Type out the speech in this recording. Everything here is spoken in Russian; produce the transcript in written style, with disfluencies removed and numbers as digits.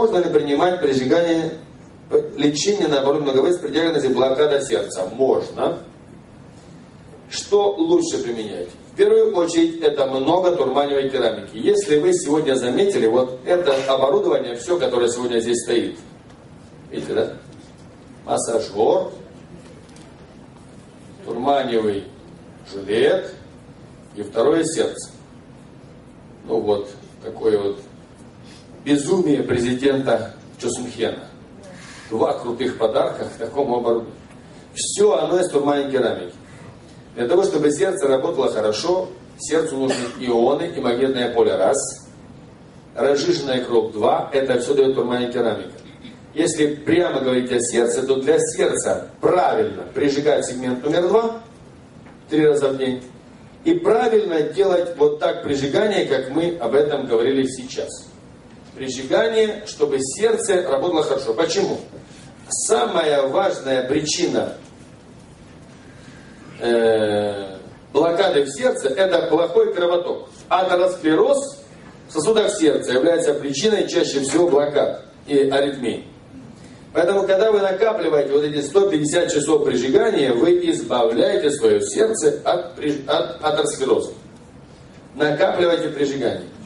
Можно ли принимать прижигание, лечение, наоборот, многовес при диагнозе блокада сердца? Можно. Что лучше применять? В первую очередь, это много турманевой керамики. Если вы сегодня заметили, вот это оборудование, все, которое сегодня здесь стоит. Видите, да? Массажер, турманевый жилет и второе сердце. Ну вот, такое вот безумие президента Чосунхена. 2 крутых подарка к такому оборудованию. Все оно из турманевой керамики. Для того, чтобы сердце работало хорошо, сердцу нужны ионы и магнитное поле раз. Разжиженная кровь 2. Это все дает турманевая керамика. Если прямо говорить о сердце, то для сердца правильно прижигать сегмент номер 2 3 раза в день. И правильно делать вот так прижигание, как мы об этом говорили сейчас. Прижигание, чтобы сердце работало хорошо. Почему? Самая важная причина блокады в сердце – это плохой кровоток. Атеросклероз в сосудах сердца является причиной чаще всего блокад и аритмий. Поэтому, когда вы накапливаете вот эти 150 часов прижигания, вы избавляете свое сердце от атеросклероза. Накапливайте прижигание.